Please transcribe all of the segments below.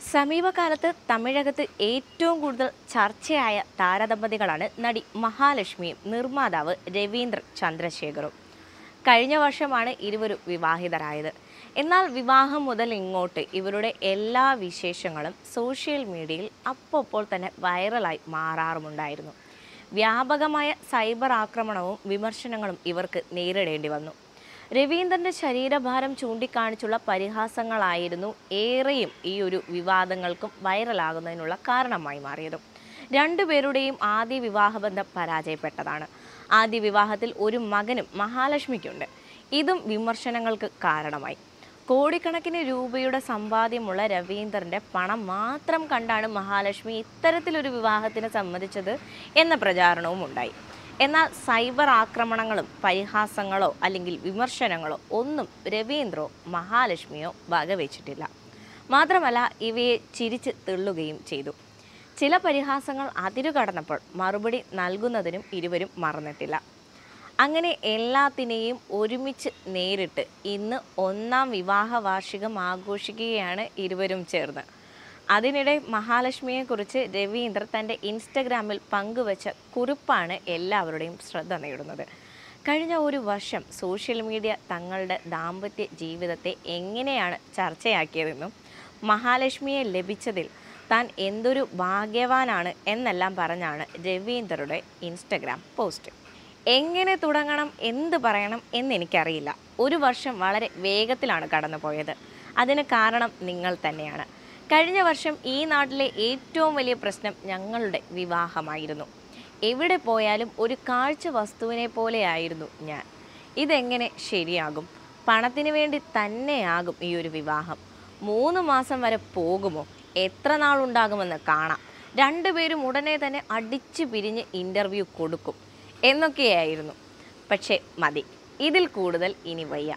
സമീപകാലത്ത് തമിഴകത്ത് ഏറ്റവും കൂടുതൽ ചർച്ചയായ താരദമ്പതികളാണ് നടി മഹാലക്ഷ്മിയും നിർമ്മാതാവ് രവീന്ദ്ര ചന്ദ്രശേഖറും. കഴിഞ്ഞ വർഷമാണ് ഇരുവരും വിവാഹിതരായത്. എന്നാൽ വിവാഹം മുതൽ ഇങ്ങോട്ട് ഇവരുടെ എല്ലാ വിശേഷങ്ങളും സോഷ്യൽ മീഡിയയിൽ അപ്പോൾ തന്നെ വൈറലായി മാറാറുമുണ്ടായിരുന്നു. വ്യാപകമായ സൈബർ ആക്രമണവും വിമർശനങ്ങളും ഇവർക്ക് നേരിടേണ്ടി വന്നു. രവീന്ദ്രൻ്റെ ശരീരഭാരം ചൂണ്ടിക്കാണിച്ചുള്ള പരിഹാസങ്ങളായിരുന്നു ഏറെയും ഈ ഒരു വിവാദങ്ങൾക്കും വൈറലാകുന്നതിനുള്ള കാരണമായി മാറിയതും. രണ്ടുപേരുടെയും ആദ്യ വിവാഹബന്ധം പരാജയപ്പെട്ടതാണ്. ആദ്യ വിവാഹത്തിൽ ഒരു മകനും മഹാലക്ഷ്മിക്കുണ്ട്. ഇതും വിമർശനങ്ങൾക്ക് കാരണമായി. കോടിക്കണക്കിന് രൂപയുടെ സമ്പാദ്യമുള്ള രവീന്ദ്രൻ്റെ പണം മാത്രം കണ്ടാണ് മഹാലക്ഷ്മി ഇത്തരത്തിലൊരു വിവാഹത്തിന് സമ്മതിച്ചത് എന്ന പ്രചാരണവും ഉണ്ടായി. എന്നാൽ സൈബർ ആക്രമണങ്ങളും പരിഹാസങ്ങളോ അല്ലെങ്കിൽ വിമർശനങ്ങളോ ഒന്നും രവീന്ദ്രോ മഹാലക്ഷ്മിയോ വകവെച്ചിട്ടില്ല. മാത്രമല്ല ഇവയെ ചിരിച്ച് തെള്ളുകയും ചെയ്തു. ചില പരിഹാസങ്ങൾ അതിരുകടന്നപ്പോൾ മറുപടി നൽകുന്നതിനും ഇരുവരും മറന്നിട്ടില്ല. അങ്ങനെ എല്ലാത്തിനെയും ഒരുമിച്ച് നേരിട്ട് ഇന്ന് 1-ാം വിവാഹ വാർഷികം ആഘോഷിക്കുകയാണ് ഇരുവരും ചേർന്ന്. അതിനിടെ മഹാലക്ഷ്മിയെക്കുറിച്ച് രവീന്ദ്ര തൻ്റെ ഇൻസ്റ്റഗ്രാമിൽ പങ്കുവച്ച കുറിപ്പാണ് എല്ലാവരുടെയും ശ്രദ്ധ നേടുന്നത്. കഴിഞ്ഞ ഒരു വർഷം സോഷ്യൽ മീഡിയ തങ്ങളുടെ ദാമ്പത്യ ജീവിതത്തെ എങ്ങനെയാണ് ചർച്ചയാക്കിയതെന്നും മഹാലക്ഷ്മിയെ ലഭിച്ചതിൽ താൻ എന്തൊരു ഭാഗ്യവാനാണ് എന്നെല്ലാം പറഞ്ഞാണ് രവീന്ദ്രയുടെ ഇൻസ്റ്റഗ്രാം പോസ്റ്റ്. എങ്ങനെ തുടങ്ങണം, എന്ത് പറയണം എന്നെനിക്കറിയില്ല. ഒരു വർഷം വളരെ വേഗത്തിലാണ് കടന്നുപോയത്. അതിന് കാരണം നിങ്ങൾ തന്നെയാണ്. കഴിഞ്ഞ വർഷം ഈ നാട്ടിലെ ഏറ്റവും വലിയ പ്രശ്നം ഞങ്ങളുടെ വിവാഹമായിരുന്നു. എവിടെ പോയാലും ഒരു കാഴ്ച വസ്തുവിനെ പോലെയായിരുന്നു ഞാൻ. ഇതെങ്ങനെ ശരിയാകും? പണത്തിന് വേണ്ടി തന്നെയാകും ഈ ഒരു വിവാഹം. 3 മാസം വരെ പോകുമോ? എത്ര നാളുണ്ടാകുമെന്ന് കാണാം. രണ്ടുപേരും ഉടനെ തന്നെ അടിച്ചു പിരിഞ്ഞ് ഇൻ്റർവ്യൂ കൊടുക്കും എന്നൊക്കെയായിരുന്നു. പക്ഷേ മതി, ഇതിൽ കൂടുതൽ ഇനി വയ്യ.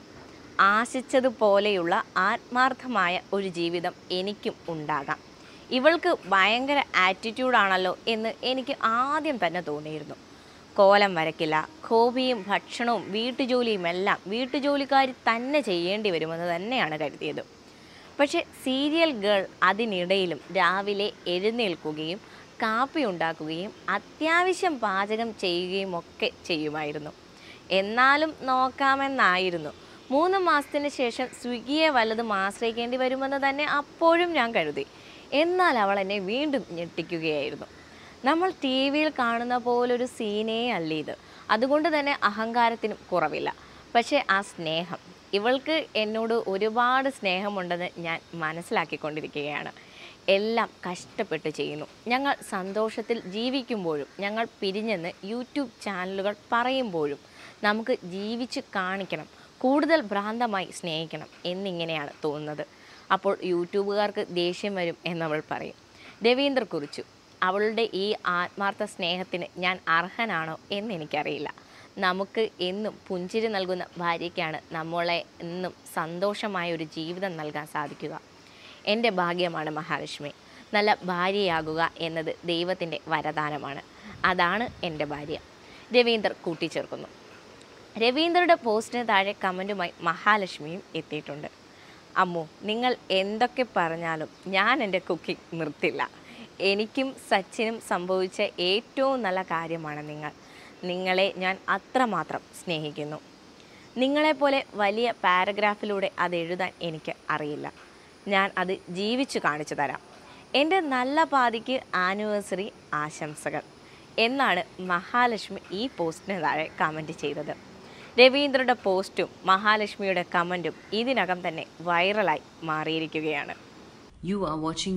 ആശിച്ചതുപോലെയുള്ള ആത്മാർത്ഥമായ ഒരു ജീവിതം എനിക്കും ഉണ്ടാകാം. ഇവൾക്ക് ഭയങ്കര ആറ്റിറ്റ്യൂഡാണല്ലോ എന്ന് എനിക്ക് ആദ്യം തന്നെ തോന്നിയിരുന്നു. കോലം വരയ്ക്കില്ല. ഹോബിയും ഭക്ഷണവും വീട്ടുജോലിയുമെല്ലാം വീട്ടുജോലിക്കാരി തന്നെ ചെയ്യേണ്ടി വരുമെന്ന് തന്നെയാണ് കരുതിയത്. പക്ഷെ സീരിയൽ ഗേൾ അതിനിടയിലും രാവിലെ എഴുന്നേൽക്കുകയും കാപ്പി ഉണ്ടാക്കുകയും അത്യാവശ്യം പാചകം ചെയ്യുകയും ഒക്കെ ചെയ്യുമായിരുന്നു. എന്നാലും നോക്കാമെന്നായിരുന്നു. 3 മാസത്തിന് ശേഷം സ്വിഗ്ഗിയെ വല്ലതും ആശ്രയിക്കേണ്ടി വരുമെന്ന് തന്നെ അപ്പോഴും ഞാൻ കരുതി. എന്നാൽ അവൾ എന്നെ വീണ്ടും ഞെട്ടിക്കുകയായിരുന്നു. നമ്മൾ ടി വിയിൽ കാണുന്ന പോലൊരു സീനേ അല്ല ഇത്. അതുകൊണ്ട് തന്നെ അഹങ്കാരത്തിനും കുറവില്ല. പക്ഷേ ആ സ്നേഹം, ഇവൾക്ക് എന്നോട് ഒരുപാട് സ്നേഹമുണ്ടെന്ന് ഞാൻ മനസ്സിലാക്കിക്കൊണ്ടിരിക്കുകയാണ്. എല്ലാം കഷ്ടപ്പെട്ട് ചെയ്യുന്നു. ഞങ്ങൾ സന്തോഷത്തിൽ ജീവിക്കുമ്പോഴും ഞങ്ങൾ പിരിഞ്ഞെന്ന് യൂട്യൂബ് ചാനലുകൾ പറയുമ്പോഴും നമുക്ക് ജീവിച്ച് കാണിക്കണം, കൂടുതൽ ഭ്രാന്തമായി സ്നേഹിക്കണം എന്നിങ്ങനെയാണ് തോന്നുന്നത്. അപ്പോൾ യൂട്യൂബുകാർക്ക് ദേഷ്യം വരും എന്നവൾ പറയും. രവീന്ദ്ര കുറിച്ചു, അവളുടെ ഈ ആത്മാർത്ഥ സ്നേഹത്തിന് ഞാൻ അർഹനാണോ എന്നെനിക്കറിയില്ല. നമുക്ക് എന്നും പുഞ്ചിരി നൽകുന്ന ഭാര്യയ്ക്കാണ് നമ്മളെ എന്നും സന്തോഷമായ ഒരു ജീവിതം നൽകാൻ സാധിക്കുക. എൻ്റെ ഭാഗ്യമാണ് മഹാലക്ഷ്മി. നല്ല ഭാര്യയാകുക എന്നത് ദൈവത്തിൻ്റെ വരദാനമാണ്. അതാണ് എൻ്റെ ഭാര്യ, രവീന്ദ്ര കൂട്ടിച്ചേർക്കുന്നു. രവീന്ദ്രയുടെ പോസ്റ്റിന് താഴെ കമൻറ്റുമായി മഹാലക്ഷ്മിയും എത്തിയിട്ടുണ്ട്. അമ്മു, നിങ്ങൾ എന്തൊക്കെ പറഞ്ഞാലും ഞാൻ എൻ്റെ കുക്കിംഗ് നിർത്തില്ല. എനിക്കും സച്ചിനും സംഭവിച്ച ഏറ്റവും നല്ല കാര്യമാണ് നിങ്ങൾ. നിങ്ങളെ ഞാൻ അത്രമാത്രം സ്നേഹിക്കുന്നു. നിങ്ങളെപ്പോലെ വലിയ പാരഗ്രാഫിലൂടെ അത് എഴുതാൻ എനിക്ക് അറിയില്ല. ഞാൻ അത് ജീവിച്ചു കാണിച്ചു തരാം. എൻ്റെ നല്ല പാതിക്ക് ആനിവേഴ്സറി ആശംസകൾ എന്നാണ് മഹാലക്ഷ്മി ഈ പോസ്റ്റിന് താഴെ കമൻറ്റ് ചെയ്തത്. രവീന്ദ്രയുടെ പോസ്റ്റും മഹാലക്ഷ്മിയുടെ കമൻറ്റും ഇതിനകം തന്നെ വൈറലായി മാറിയിരിക്കുകയാണ്. You're watching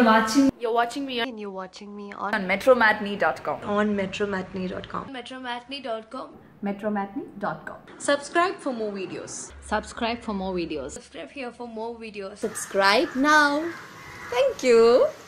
me on metromatinee.com. on metromatinee.com. metromatinee.com. Subscribe for more videos. Subscribe for more videos. Subscribe here for more videos. Subscribe now. Thank you.